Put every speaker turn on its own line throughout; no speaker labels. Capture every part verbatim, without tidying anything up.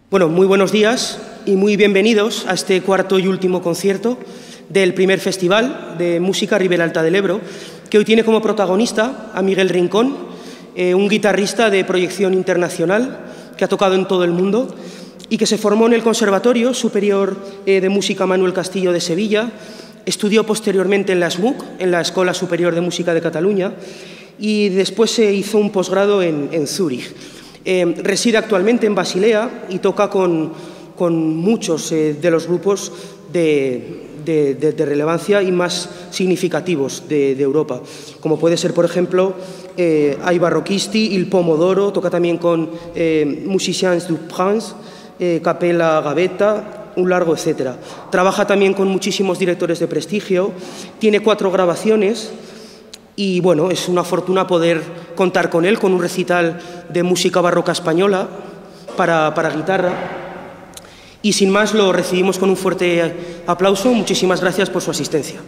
Bueno, muy buenos días y muy bienvenidos a este cuarto y último concierto del primer Festival de Música Ribera Alta del Ebro, que hoy tiene como protagonista a Miguel Rincón, eh, un guitarrista de proyección internacional que ha tocado en todo el mundo y que se formó en el Conservatorio Superior eh, de Música Manuel Castillo de Sevilla, estudió posteriormente en la S M U C, en la Escuela Superior de Música de Cataluña, y después se hizo un posgrado en, en Zúrich. Eh, reside actualmente en Basilea y toca con, con muchos eh, de los grupos de, de, de, de relevancia y más significativos de, de Europa, como puede ser, por ejemplo, eh, Ai Barroquisti, Il Pomodoro, toca también con eh, Musiciens du Prince, eh, Capella Gavetta, un largo etcétera. Trabaja también con muchísimos directores de prestigio, tiene cuatro grabaciones. Y bueno, es una fortuna poder contar con él, con un recital de música barroca española para, para guitarra. Y sin más, lo recibimos con un fuerte aplauso. Muchísimas gracias por su asistencia.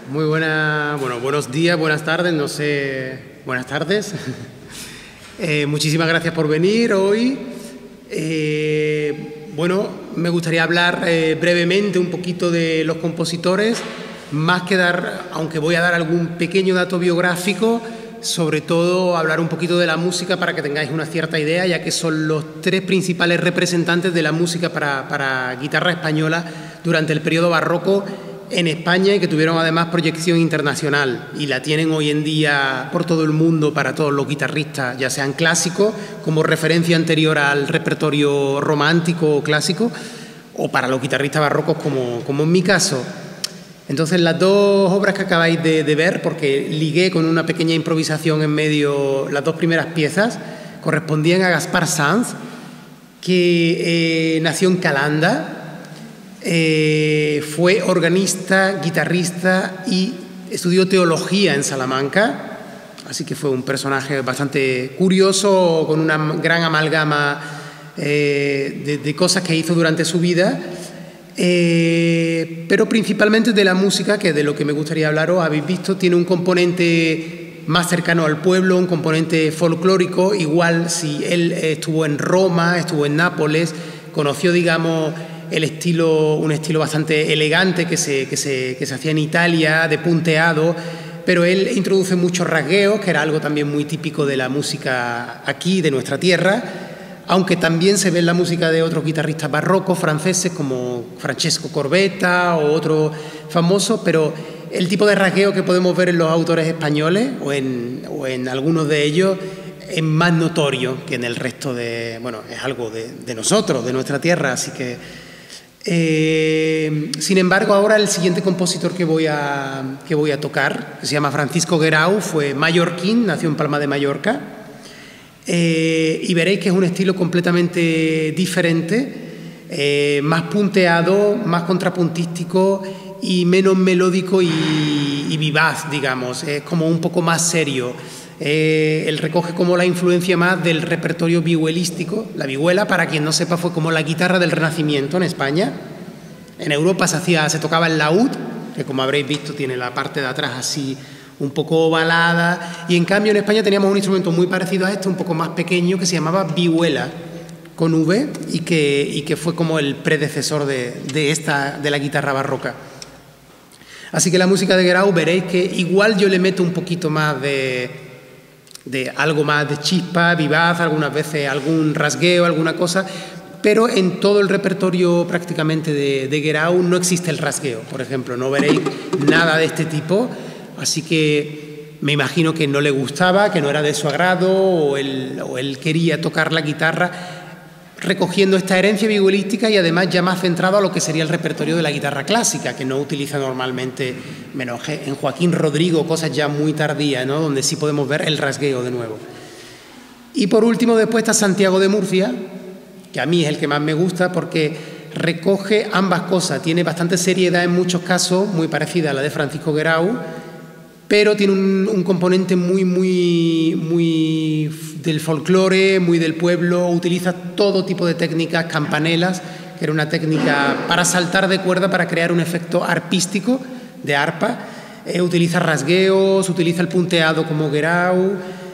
Muy buena, bueno, buenos días, buenas tardes, no sé, buenas tardes. eh, muchísimas gracias por venir hoy. Eh, bueno, me gustaría hablar eh, brevemente un poquito de los compositores, más que dar, aunque voy a dar algún pequeño dato biográfico, sobre todo hablar un poquito de la música para que tengáis una cierta idea, ya que son los tres principales representantes de la música para, para guitarra española durante el periodo barroco en España y que tuvieron además proyección internacional y la tienen hoy en día por todo el mundo para todos los guitarristas, ya sean clásicos como referencia anterior al repertorio romántico o clásico, o para los guitarristas barrocos como, como en mi caso. Entonces las dos obras que acabáis de, de ver, porque ligué con una pequeña improvisación en medio las dos primeras piezas, correspondían a Gaspar Sanz, que eh, nació en Calanda. Eh, fue organista, guitarrista y estudió teología en Salamanca, así que fue un personaje bastante curioso, con una gran amalgama eh, de, de cosas que hizo durante su vida, eh, pero principalmente de la música, que de lo que me gustaría hablaros, habéis visto, tiene un componente más cercano al pueblo, un componente folclórico, igual si él estuvo en Roma, estuvo en Nápoles, conoció, digamos, el estilo, un estilo bastante elegante que se, que, se, que se hacía en Italia, de punteado, pero él introduce muchos rasgueos, que era algo también muy típico de la música aquí, de nuestra tierra, aunque también se ve en la música de otros guitarristas barrocos franceses como Francesco Corbetta o otros famosos, pero el tipo de rasgueo que podemos ver en los autores españoles o en, o en algunos de ellos es más notorio que en el resto de... Bueno, es algo de, de nosotros, de nuestra tierra, así que... Eh, sin embargo, ahora el siguiente compositor que voy a, que voy a tocar, que se llama Francisco Guerau, fue mallorquín, nació en Palma de Mallorca, eh, y veréis que es un estilo completamente diferente, eh, más punteado, más contrapuntístico y menos melódico y, y vivaz, digamos, es como un poco más serio. Eh, él recoge como la influencia más del repertorio vihuelístico. La vihuela, para quien no sepa, fue como la guitarra del Renacimiento en España. En Europa se, hacía, se tocaba el laúd, que como habréis visto tiene la parte de atrás así un poco ovalada, y en cambio en España teníamos un instrumento muy parecido a este, un poco más pequeño, que se llamaba vihuela, con V, y que, y que fue como el predecesor de, de, esta, de la guitarra barroca. Así que la música de Guerau veréis que igual yo le meto un poquito más de... de algo más de chispa, vivaz, algunas veces algún rasgueo, alguna cosa, pero en todo el repertorio prácticamente de, de Guerau no existe el rasgueo, por ejemplo, no veréis nada de este tipo, así que me imagino que no le gustaba, que no era de su agrado, o él, o él quería tocar la guitarra recogiendo esta herencia vihuelística y además ya más centrado a lo que sería el repertorio de la guitarra clásica, que no utiliza normalmente, menos en Joaquín Rodrigo, cosas ya muy tardías, ¿no?, donde sí podemos ver el rasgueo de nuevo. Y por último, después está Santiago de Murcia, que a mí es el que más me gusta porque recoge ambas cosas, tiene bastante seriedad en muchos casos, muy parecida a la de Francisco Guerau, pero tiene un, un componente muy, muy, muy del folclore, muy del pueblo, utiliza todo tipo de técnicas, campanelas, que era una técnica para saltar de cuerda para crear un efecto arpístico de arpa, eh, utiliza rasgueos, utiliza el punteado como Guerau.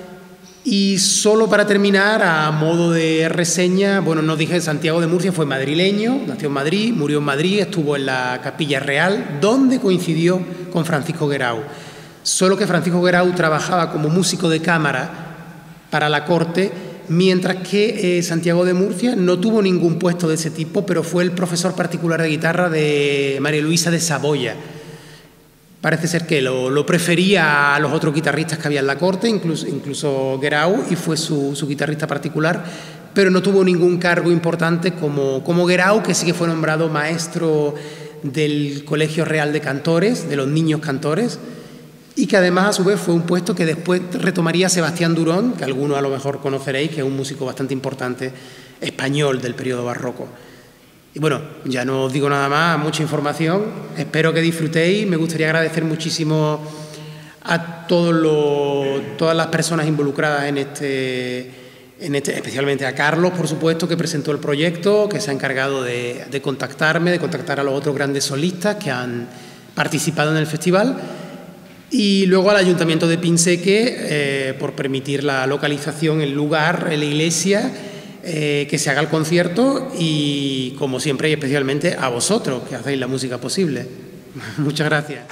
Y solo para terminar, a modo de reseña, bueno, no dije, Santiago de Murcia fue madrileño, nació en Madrid, murió en Madrid, estuvo en la Capilla Real, donde coincidió con Francisco Guerau. Solo que Francisco Guerau trabajaba como músico de cámara para la corte, mientras que eh, Santiago de Murcia no tuvo ningún puesto de ese tipo, pero fue el profesor particular de guitarra de María Luisa de Saboya. Parece ser que lo, lo prefería a los otros guitarristas que había en la corte, incluso, incluso Guerau, y fue su, su guitarrista particular, pero no tuvo ningún cargo importante como, como Guerau, que sí que fue nombrado maestro del Colegio Real de Cantores, de los niños cantores, y que además a su vez fue un puesto que después retomaría Sebastián Durón, que algunos a lo mejor conoceréis, que es un músico bastante importante español del periodo barroco. Y bueno, ya no os digo nada más, mucha información, espero que disfrutéis. Me gustaría agradecer muchísimo a todos los, todas las personas involucradas en este, en este, especialmente a Carlos, por supuesto, que presentó el proyecto, que se ha encargado de, de contactarme, de contactar a los otros grandes solistas que han participado en el festival. Y luego al Ayuntamiento de Pinseque eh, por permitir la localización, el lugar, la iglesia, eh, que se haga el concierto y, como siempre y especialmente, a vosotros que hacéis la música posible. Muchas gracias.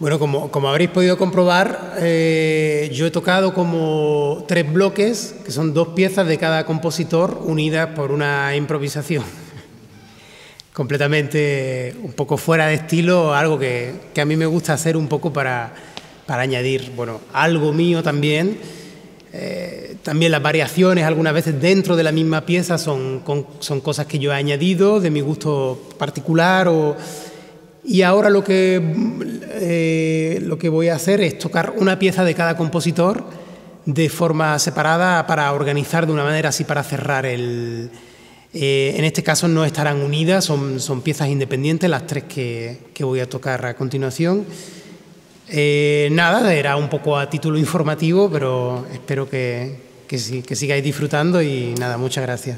Bueno, como, como habréis podido comprobar, eh, yo he tocado como tres bloques, que son dos piezas de cada compositor unidas por una improvisación completamente un poco fuera de estilo, algo que, que a mí me gusta hacer un poco para, para añadir, bueno, algo mío también. Eh, también las variaciones algunas veces dentro de la misma pieza son, con, son cosas que yo he añadido de mi gusto particular. O, y ahora lo que, eh, lo que voy a hacer es tocar una pieza de cada compositor de forma separada para organizar de una manera así para cerrar el... Eh, en este caso no estarán unidas, son, son piezas independientes las tres que, que voy a tocar a continuación. Eh, nada, era un poco a título informativo, pero espero que, que, sí, que sigáis disfrutando y nada, muchas gracias.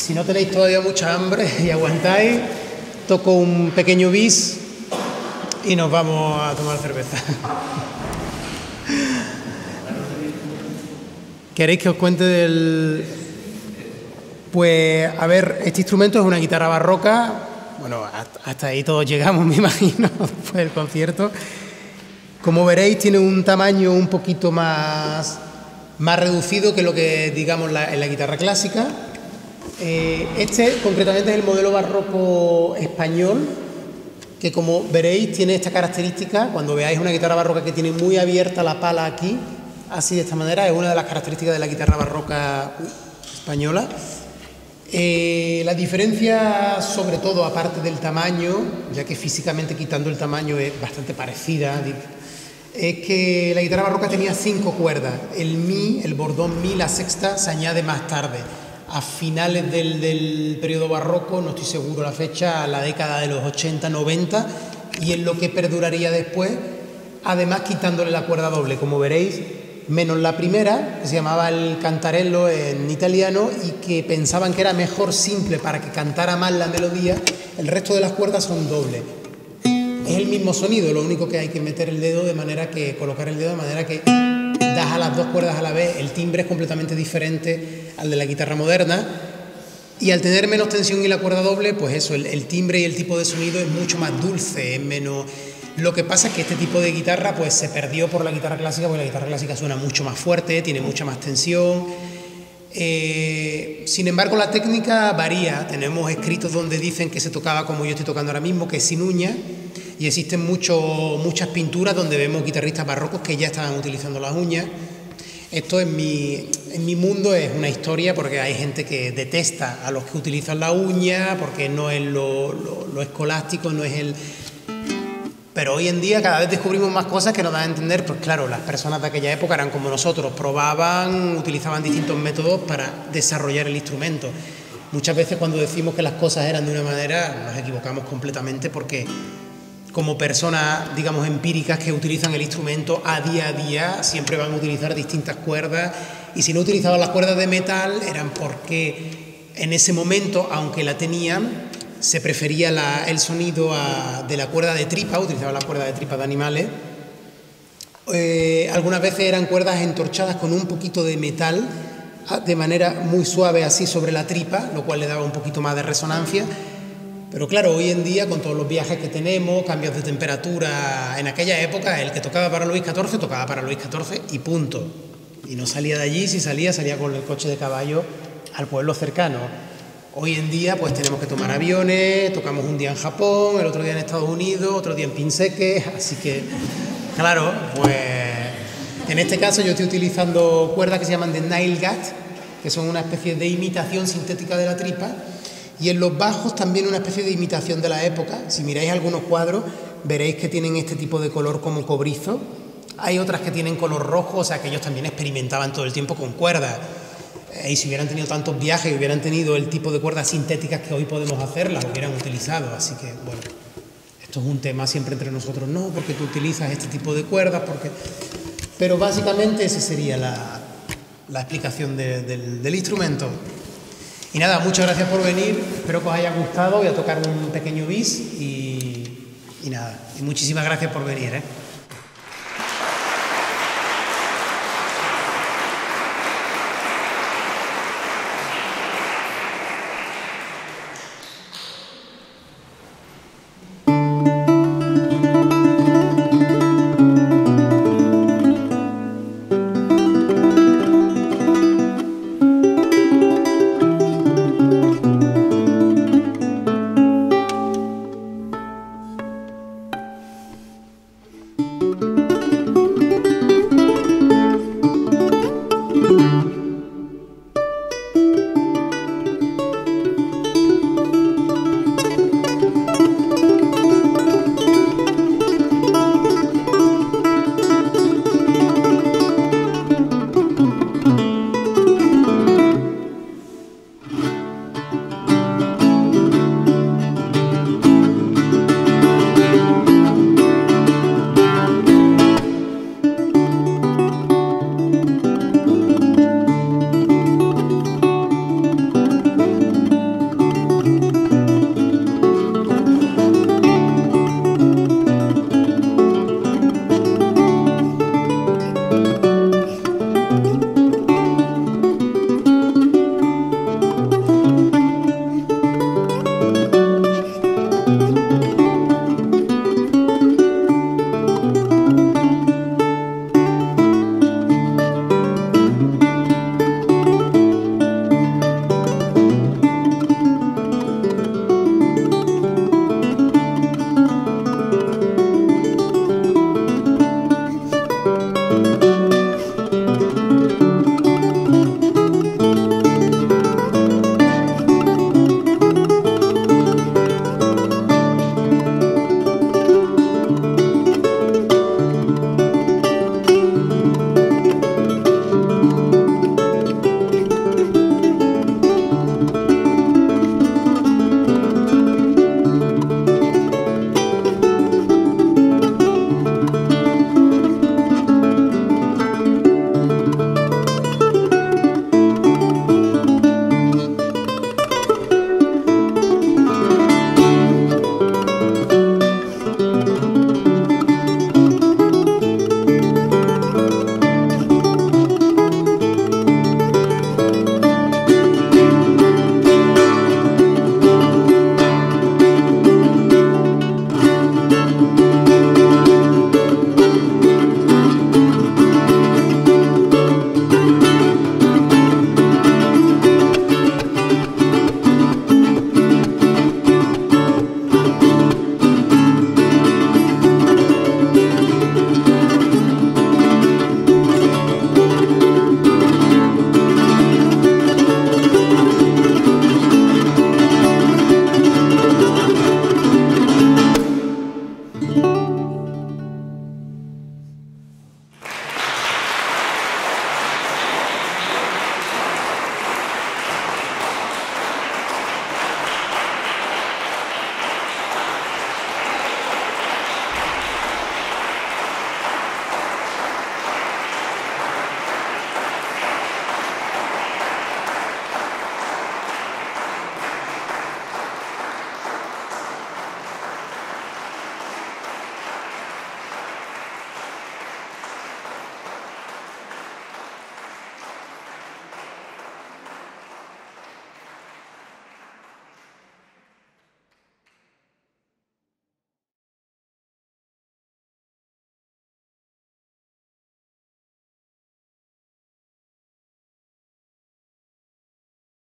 si no tenéis todavía mucha hambre y aguantáis, toco un pequeño bis y nos vamos a tomar cerveza. ¿Queréis que os cuente del...? Pues, a ver, este instrumento es una guitarra barroca. Bueno, hasta ahí todos llegamos, me imagino, después del concierto. Como veréis, tiene un tamaño un poquito más, más reducido que lo que, digamos, la, en la guitarra clásica. Eh, este, concretamente, es el modelo barroco español, que, como veréis, tiene esta característica. Cuando veáis una guitarra barroca que tiene muy abierta la pala aquí, así de esta manera, es una de las características de la guitarra barroca española. Eh, la diferencia, sobre todo, aparte del tamaño, ya que físicamente quitando el tamaño es bastante parecida, es que la guitarra barroca tenía cinco cuerdas. El mi, el bordón mi, la sexta, se añade más tarde. A finales del, del periodo barroco, no estoy seguro la fecha, a la década de los ochenta, noventa, y es lo que perduraría después, además quitándole la cuerda doble, como veréis, menos la primera, que se llamaba el cantarello en italiano, y que pensaban que era mejor simple para que cantara más la melodía. El resto de las cuerdas son dobles. Es el mismo sonido, lo único que hay que meter el dedo de manera que, colocar el dedo de manera que das a las dos cuerdas a la vez. El timbre es completamente diferente al de la guitarra moderna, y al tener menos tensión y la cuerda doble, pues eso, el, el timbre y el tipo de sonido es mucho más dulce, es menos... Lo que pasa es que este tipo de guitarra pues se perdió por la guitarra clásica, porque la guitarra clásica suena mucho más fuerte, tiene mucha más tensión. Eh, sin embargo, la técnica varía. Tenemos escritos donde dicen que se tocaba como yo estoy tocando ahora mismo, que es sin uñas, y existen mucho, muchas pinturas donde vemos guitarristas barrocos que ya estaban utilizando las uñas. Esto en mi, en mi mundo es una historia, porque hay gente que detesta a los que utilizan la uña, porque no es lo, lo, lo escolástico, no es el... Pero hoy en día cada vez descubrimos más cosas que nos dan a entender, pues claro, las personas de aquella época eran como nosotros, probaban, utilizaban distintos métodos para desarrollar el instrumento. Muchas veces cuando decimos que las cosas eran de una manera, nos equivocamos completamente, porque como personas, digamos, empíricas que utilizan el instrumento a día a día, siempre van a utilizar distintas cuerdas, y si no utilizaban las cuerdas de metal eran porque en ese momento, aunque la tenían, se prefería la, el sonido a, de la cuerda de tripa, utilizaban la cuerda de tripa de animales. Eh, algunas veces eran cuerdas entorchadas con un poquito de metal, de manera muy suave así sobre la tripa, lo cual le daba un poquito más de resonancia. Pero claro, hoy en día, con todos los viajes que tenemos, cambios de temperatura, en aquella época el que tocaba para Luis catorce tocaba para Luis catorce y punto. Y no salía de allí, si salía, salía con el coche de caballo al pueblo cercano. Hoy en día pues tenemos que tomar aviones, tocamos un día en Japón, el otro día en Estados Unidos, otro día en Pinseque, así que, claro, pues en este caso yo estoy utilizando cuerdas que se llaman de nail gut, que son una especie de imitación sintética de la tripa, y en los bajos también una especie de imitación de la época. Si miráis algunos cuadros veréis que tienen este tipo de color como cobrizo. Hay otras que tienen color rojo, o sea que ellos también experimentaban todo el tiempo con cuerdas. Y si hubieran tenido tantos viajes y hubieran tenido el tipo de cuerdas sintéticas que hoy podemos hacer, las hubieran utilizado. Así que, bueno, esto es un tema siempre entre nosotros. No, porque tú utilizas este tipo de cuerdas, porque... Pero básicamente esa sería la, la explicación de, del, del instrumento. Y nada, muchas gracias por venir. Espero que os haya gustado. Voy a tocar un pequeño bis y, y nada. Y muchísimas gracias por venir, ¿eh?